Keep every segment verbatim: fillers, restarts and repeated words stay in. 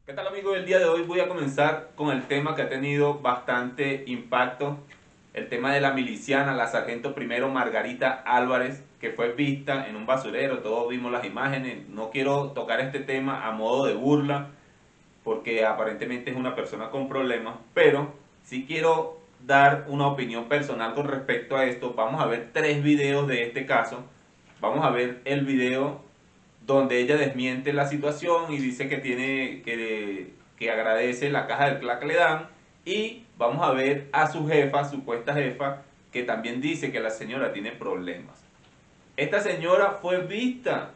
¿Qué tal, amigos? El día de hoy voy a comenzar con el tema que ha tenido bastante impacto, el tema de la miliciana, la sargento primero Margarita Álvarez, que fue vista en un basurero. Todos vimos las imágenes. No quiero tocar este tema a modo de burla, porque aparentemente es una persona con problemas, pero sí quiero dar una opinión personal con respecto a esto. Vamos a ver tres videos de este caso. Vamos a ver el video donde ella desmiente la situación y dice que tiene que, que agradece la caja del CLAC le dan, y vamos a ver a su jefa, supuesta jefa, que también dice que la señora tiene problemas. Esta señora fue vista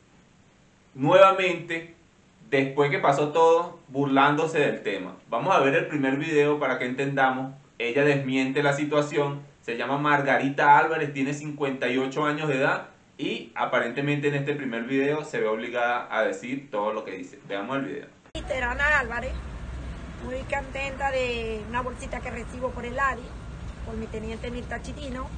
nuevamente después que pasó todo burlándose del tema. Vamos a ver el primer video para que entendamos. Ella desmiente la situación. Se llama Margarita Álvarez, tiene cincuenta y ocho años de edad y aparentemente en este primer video se ve obligada a decir todo lo que dice. Veamos el video. Terana Álvarez, muy contenta de una bolsita que recibo por el A D I, por mi teniente Mirta Chirino,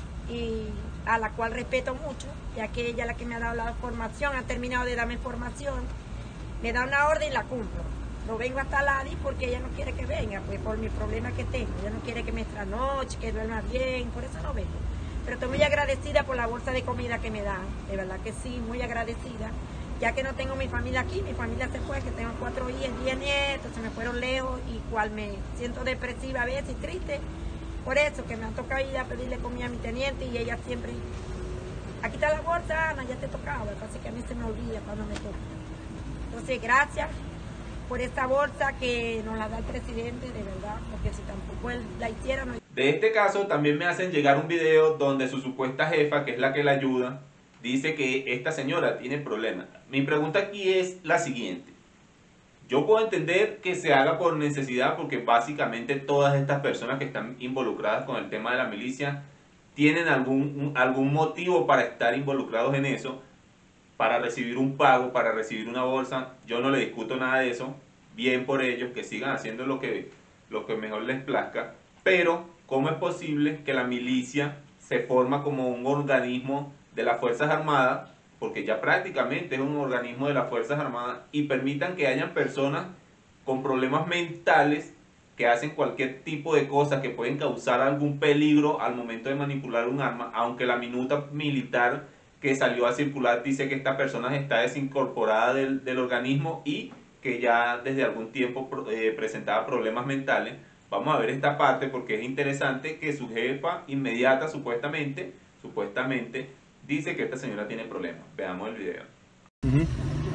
y a la cual respeto mucho, ya que ella es la que me ha dado la formación, ha terminado de darme formación, me da una orden y la cumplo. No vengo hasta el A D I porque ella no quiere que venga, pues por mi problema que tengo. Ella no quiere que me trasnoche, que duerma bien, por eso no vengo. Pero estoy muy agradecida por la bolsa de comida que me dan, de verdad que sí, muy agradecida, ya que no tengo mi familia aquí, mi familia se fue, que tengo cuatro hijos, diez nietos, se me fueron lejos, y cual me siento depresiva a veces y triste, por eso que me han tocado ir a pedirle comida a mi teniente y ella siempre, aquí está la bolsa, Ana, ya te tocaba, así que a mí se me olvida cuando me toca. Entonces, gracias por esta bolsa que nos la da el presidente, de verdad, porque si tampoco él la hiciera, no. De este caso también me hacen llegar un video donde su supuesta jefa, que es la que la ayuda, dice que esta señora tiene problemas. Mi pregunta aquí es la siguiente. Yo puedo entender que se haga por necesidad, porque básicamente todas estas personas que están involucradas con el tema de la milicia tienen algún, algún motivo para estar involucrados en eso, para recibir un pago, para recibir una bolsa. Yo no le discuto nada de eso, bien por ellos, que sigan haciendo lo que, lo que mejor les plazca, pero ¿cómo es posible que la milicia se forma como un organismo de las Fuerzas Armadas, porque ya prácticamente es un organismo de las Fuerzas Armadas, y permitan que hayan personas con problemas mentales que hacen cualquier tipo de cosas que pueden causar algún peligro al momento de manipular un arma, aunque la minuta militar que salió a circular dice que esta persona está desincorporada del, del organismo y que ya desde algún tiempo eh, presentaba problemas mentales? Vamos a ver esta parte porque es interesante que su jefa inmediata supuestamente, supuestamente dice que esta señora tiene problemas. Veamos el video. Uh-huh.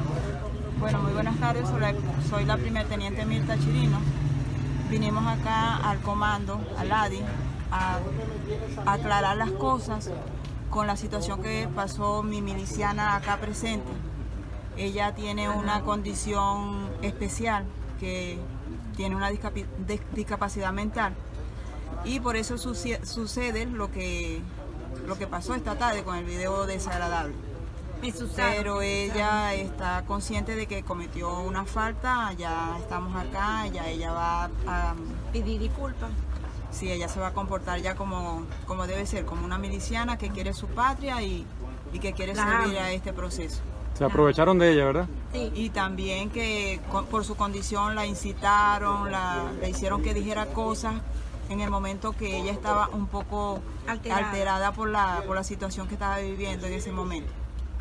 Bueno, muy buenas tardes, soy la, soy la primer teniente Mirta Chirino. Vinimos acá al comando, al A D I, a, a aclarar las cosas con la situación que pasó mi miliciana acá presente. Ella tiene una condición especial, que tiene una discapacidad mental, y por eso sucede lo que, lo que pasó esta tarde con el video desagradable. Pero ella está consciente de que cometió una falta, ya estamos acá, ya ella va a pedir disculpas. Sí, ella se va a comportar ya como, como debe ser, como una miliciana que quiere su patria y, y que quiere Claro. servir a este proceso. Se aprovecharon de ella, ¿verdad? Sí. Y también que con, por su condición la incitaron, la, le hicieron que dijera cosas en el momento que ella estaba un poco alterada, alterada por, la, por la situación que estaba viviendo en ese momento.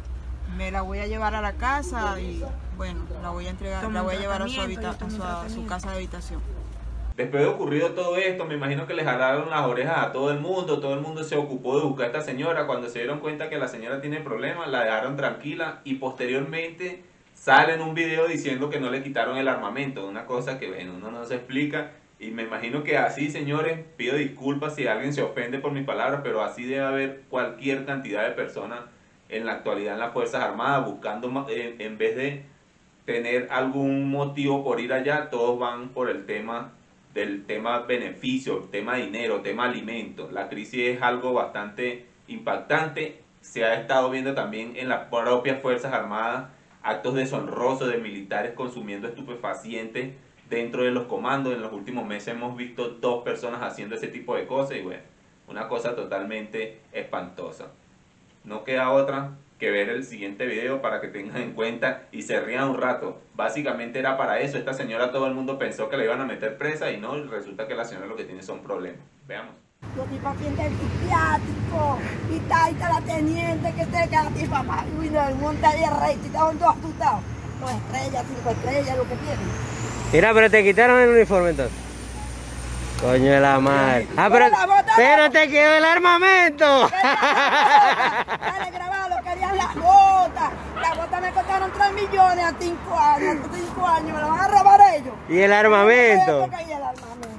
Me la voy a llevar a la casa y bueno, la voy a entregar, Toma la voy a un llevar a su, tratamiento, habita, yo a tomo su, un a su tratamiento. casa de habitación. Después de ocurrido todo esto, me imagino que les jalaron las orejas a todo el mundo. Todo el mundo se ocupó de buscar a esta señora. Cuando se dieron cuenta que la señora tiene problemas, la dejaron tranquila y posteriormente sale en un video diciendo que no le quitaron el armamento. Una cosa que, bueno, uno no se explica. Y me imagino que así, señores, pido disculpas si alguien se ofende por mis palabras, pero así debe haber cualquier cantidad de personas en la actualidad en las Fuerzas Armadas buscando, eh, en vez de tener algún motivo por ir allá, todos van por el tema del tema beneficio, tema dinero, tema alimento. La crisis es algo bastante impactante. Se ha estado viendo también en las propias Fuerzas Armadas actos deshonrosos de militares consumiendo estupefacientes dentro de los comandos. En los últimos meses hemos visto dos personas haciendo ese tipo de cosas y bueno, una cosa totalmente espantosa. no queda otra que ver el siguiente video para que tengan en cuenta y se rían un rato. Básicamente era para eso. Esta señora, todo el mundo pensó que la iban a meter presa y no, y resulta que la señora lo que tiene son problemas. Veamos. Yo soy paciente psiquiátrico y está, y está la teniente que te queda aquí, papá. Uy, no, el monte ahí es rey, estaban todos asustados. Dos estrellas, cinco estrellas, lo que tienen. Mira, pero te quitaron el uniforme entonces. Coño de la madre. Ah, pero, pero te quedó el armamento. Dale, grabalo, querían las botas. Las botas me costaron tres millones a cinco años. A cinco años, me lo van a robar ellos. ¿Y el armamento? Y el armamento.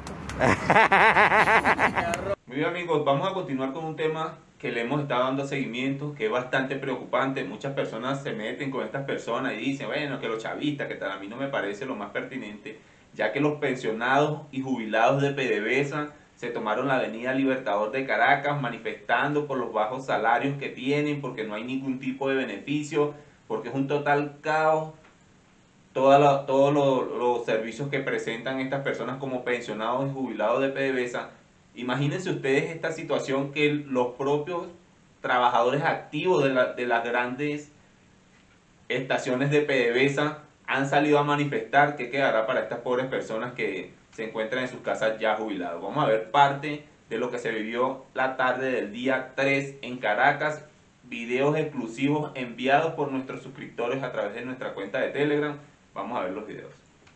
Muy bien, amigos, vamos a continuar con un tema que le hemos estado dando seguimiento, que es bastante preocupante. Muchas personas se meten con estas personas y dicen, bueno, que los chavistas, que tal. A mí no me parece lo más pertinente, ya que los pensionados y jubilados de PDVSA se tomaron la avenida Libertador de Caracas manifestando por los bajos salarios que tienen, porque no hay ningún tipo de beneficio, porque es un total caos toda la, todos los, los servicios que presentan estas personas como pensionados y jubilados de PDVSA. Imagínense ustedes esta situación, que los propios trabajadores activos de, la, de las grandes estaciones de PDVSA han salido a manifestar. ¿Qué quedará para estas pobres personas que se encuentran en sus casas ya jubilados? Vamos a ver parte de lo que se vivió la tarde del día tres en Caracas. Videos exclusivos enviados por nuestros suscriptores a través de nuestra cuenta de Telegram. Vamos a ver los videos.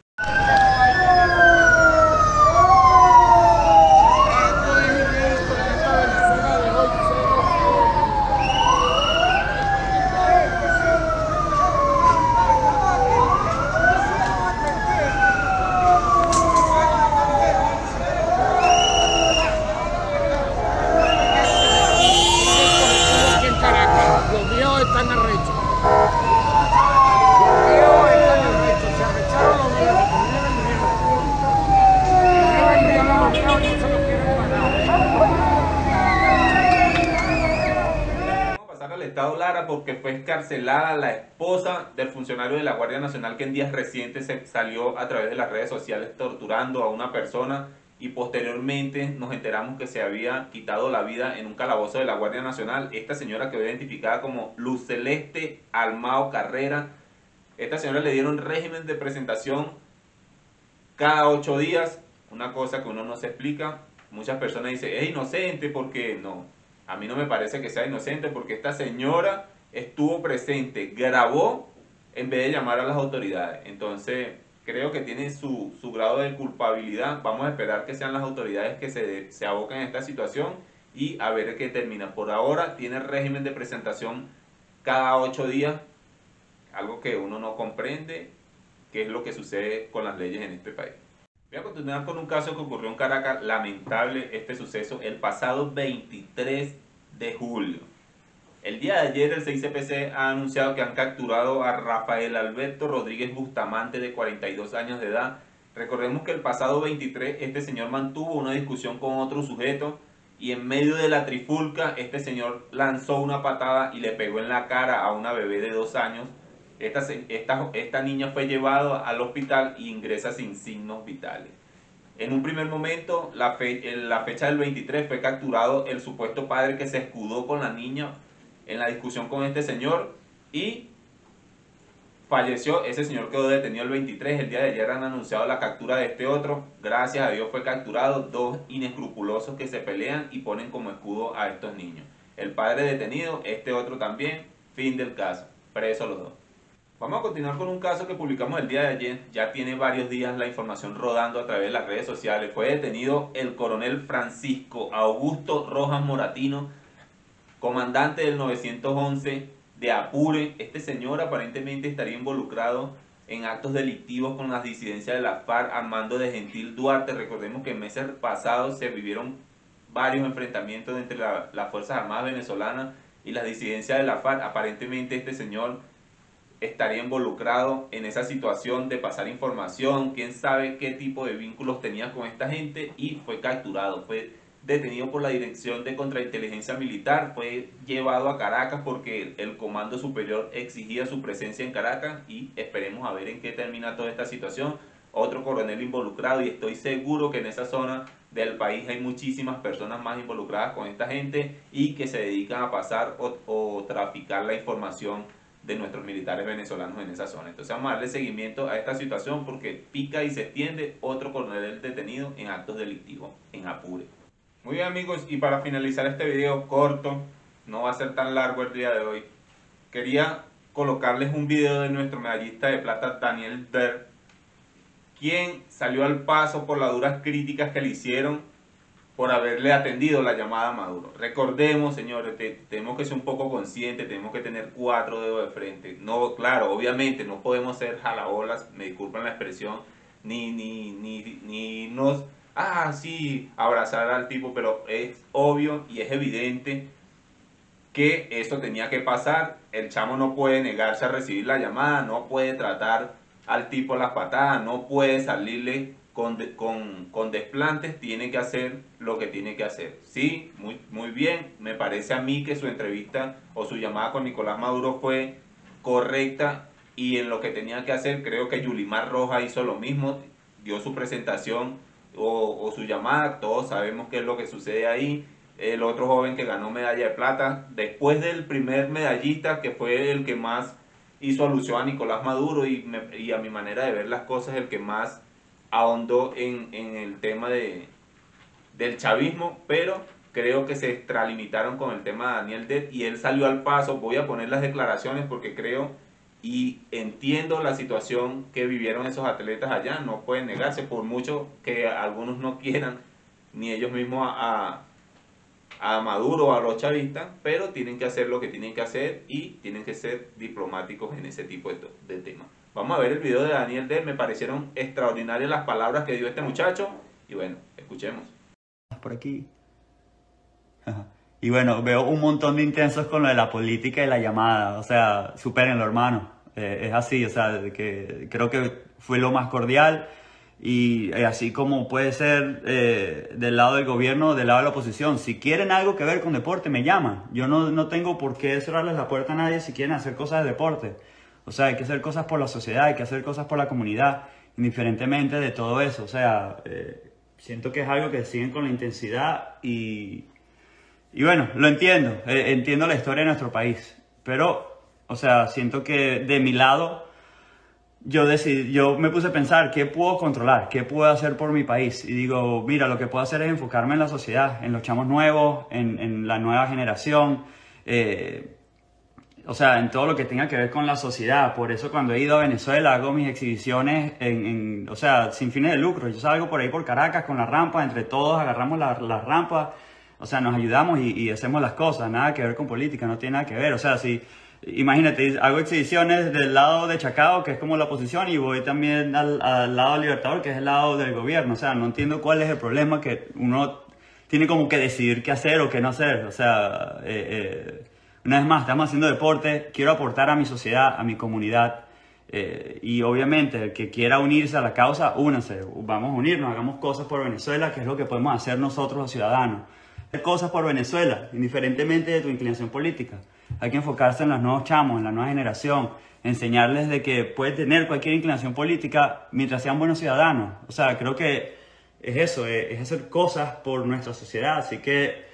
Estado Lara, porque fue escarcelada la esposa del funcionario de la Guardia Nacional que en días recientes se salió a través de las redes sociales torturando a una persona, y posteriormente nos enteramos que se había quitado la vida en un calabozo de la Guardia Nacional. Esta señora quedó identificada como Luz Celeste Almao Carrera. Esta señora le dieron régimen de presentación cada ocho días, una cosa que uno no se explica. Muchas personas dicen, es inocente, porque no. A mí no me parece que sea inocente, porque esta señora estuvo presente, grabó en vez de llamar a las autoridades. Entonces creo que tiene su, su grado de culpabilidad. Vamos a esperar que sean las autoridades que se, se aboquen a esta situación y a ver qué termina. Por ahora tiene régimen de presentación cada ocho días, algo que uno no comprende qué es lo que sucede con las leyes en este país. Voy a continuar con un caso que ocurrió en Caracas, lamentable este suceso, el pasado veintitrés de julio. El día de ayer el seis C P C ha anunciado que han capturado a Rafael Alberto Rodríguez Bustamante, de cuarenta y dos años de edad. Recordemos que el pasado veintitrés este señor mantuvo una discusión con otro sujeto y en medio de la trifulca este señor lanzó una patada y le pegó en la cara a una bebé de dos años. Esta, esta, esta niña fue llevada al hospital y ingresa sin signos vitales. En un primer momento, la, fe, en la fecha del veintitrés, fue capturado el supuesto padre que se escudó con la niña en la discusión con este señor y falleció. Ese señor quedó detenido el veintitrés. El día de ayer han anunciado la captura de este otro. Gracias a Dios fue capturado. Dos inescrupulosos que se pelean y ponen como escudo a estos niños. El padre detenido, este otro también. Fin del caso. Presos los dos. Vamos a continuar con un caso que publicamos el día de ayer. Ya tiene varios días la información rodando a través de las redes sociales. Fue detenido el coronel Francisco Augusto Rojas Moratino, comandante del novecientos once de Apure. Este señor aparentemente estaría involucrado en actos delictivos con las disidencias de la FARC al mando de Gentil Duarte. Recordemos que en meses pasados se vivieron varios enfrentamientos entre la, las Fuerzas Armadas venezolanas y las disidencias de la FARC. Aparentemente este señor estaría involucrado en esa situación de pasar información, quién sabe qué tipo de vínculos tenía con esta gente, y fue capturado, fue detenido por la Dirección de Contrainteligencia Militar, fue llevado a Caracas porque el Comando Superior exigía su presencia en Caracas, y esperemos a ver en qué termina toda esta situación. Otro coronel involucrado, y estoy seguro que en esa zona del país hay muchísimas personas más involucradas con esta gente y que se dedican a pasar o, o traficar la información de nuestros militares venezolanos en esa zona. Entonces vamos a darle seguimiento a esta situación porque pica y se extiende otro coronel detenido en actos delictivos en Apure. Muy bien amigos, y para finalizar este video corto, no va a ser tan largo el día de hoy, quería colocarles un video de nuestro medallista de plata Daniel Der, quien salió al paso por las duras críticas que le hicieron por haberle atendido la llamada a Maduro. Recordemos, señores, te, tenemos que ser un poco conscientes, tenemos que tener cuatro dedos de frente. No, claro, obviamente no podemos ser jalabolas, me disculpan la expresión, ni, ni, ni, ni nos, ah, sí, abrazar al tipo, pero es obvio y es evidente que eso tenía que pasar. El chamo no puede negarse a recibir la llamada, no puede tratar al tipo las patadas, no puede salirle con, de, con, con desplantes, tiene que hacer lo que tiene que hacer. Sí, muy, muy bien, me parece a mí que su entrevista o su llamada con Nicolás Maduro fue correcta y en lo que tenía que hacer. Creo que Yulimar Rojas hizo lo mismo, dio su presentación o, o su llamada, todos sabemos qué es lo que sucede ahí. El otro joven que ganó medalla de plata, después del primer medallista que fue el que más hizo alusión a Nicolás Maduro y, me, y a mi manera de ver las cosas, el que más ahondó en, en el tema de, del chavismo, pero creo que se extralimitaron con el tema de Daniel Der y él salió al paso. Voy a poner las declaraciones porque creo y entiendo la situación que vivieron esos atletas allá, no pueden negarse, por mucho que algunos no quieran, ni ellos mismos a, a a Maduro o a los chavistas, pero tienen que hacer lo que tienen que hacer y tienen que ser diplomáticos en ese tipo de, de temas. Vamos a ver el video de Daniel Der, me parecieron extraordinarias las palabras que dio este muchacho y bueno, escuchemos. Por aquí. Y bueno, veo un montón de intensos con lo de la política y la llamada, o sea, supérenlo hermano, eh, es así, o sea, que creo que fue lo más cordial. Y así como puede ser eh, del lado del gobierno, del lado de la oposición. Si quieren algo que ver con deporte, me llaman. Yo no, no tengo por qué cerrarles la puerta a nadie si quieren hacer cosas de deporte. O sea, hay que hacer cosas por la sociedad, hay que hacer cosas por la comunidad, indiferentemente de todo eso. O sea, eh, siento que es algo que siguen con la intensidad y, y bueno, lo entiendo. Eh, entiendo la historia de nuestro país. Pero, o sea, siento que de mi lado... Yo, decidí, yo me puse a pensar qué puedo controlar, qué puedo hacer por mi país. Y digo, mira, lo que puedo hacer es enfocarme en la sociedad, en los chamos nuevos, en, en la nueva generación. Eh, o sea, en todo lo que tenga que ver con la sociedad. Por eso cuando he ido a Venezuela hago mis exhibiciones, en, en, o sea, sin fines de lucro. Yo salgo por ahí por Caracas con la rampa, entre todos agarramos las la rampas. O sea, nos ayudamos y, y hacemos las cosas. Nada que ver con política, no tiene nada que ver. O sea, si... Imagínate, hago exhibiciones del lado de Chacao, que es como la oposición, y voy también al, al lado Libertador, que es el lado del gobierno. O sea, no entiendo cuál es el problema que uno tiene como que decidir qué hacer o qué no hacer. O sea, eh, eh, una vez más, estamos haciendo deporte, quiero aportar a mi sociedad, a mi comunidad. Eh, y obviamente, el que quiera unirse a la causa, únanse. Vamos a unirnos, hagamos cosas por Venezuela, que es lo que podemos hacer nosotros los ciudadanos. Hacer cosas por Venezuela, indiferentemente de tu inclinación política. Hay que enfocarse en los nuevos chamos, en la nueva generación, enseñarles de que puede tener cualquier inclinación política mientras sean buenos ciudadanos. O sea, creo que es eso, es hacer cosas por nuestra sociedad. Así que,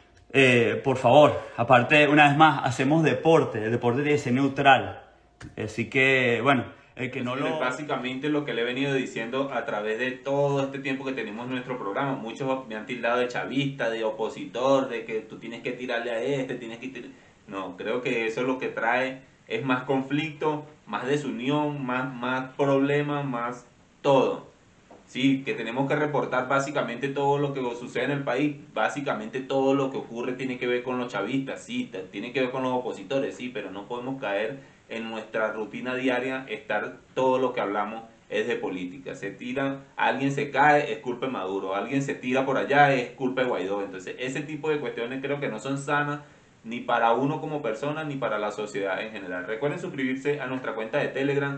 eh, por favor, aparte, una vez más, hacemos deporte. El deporte tiene que ser neutral. Así que, bueno, el que no lo... Básicamente lo que le he venido diciendo a través de todo este tiempo que tenemos nuestro programa. Muchos me han tildado de chavista, de opositor, de que tú tienes que tirarle a este, tienes que tir... No, creo que eso es lo que trae, es más conflicto, más desunión, más, más problemas, más todo. Sí, que tenemos que reportar básicamente todo lo que sucede en el país, básicamente todo lo que ocurre tiene que ver con los chavistas, sí, tiene que ver con los opositores, sí, pero no podemos caer en nuestra rutina diaria, estar todo lo que hablamos es de política. Se tira, alguien se cae, es culpa de Maduro, alguien se tira por allá, es culpa de Guaidó. Entonces, ese tipo de cuestiones creo que no son sanas, ni para uno como persona, ni para la sociedad en general. Recuerden suscribirse a nuestra cuenta de Telegram.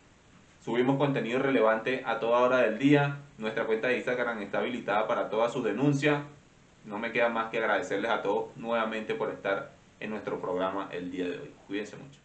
Subimos contenido relevante a toda hora del día. Nuestra cuenta de Instagram está habilitada para todas sus denuncias. No me queda más que agradecerles a todos nuevamente por estar en nuestro programa el día de hoy. Cuídense mucho.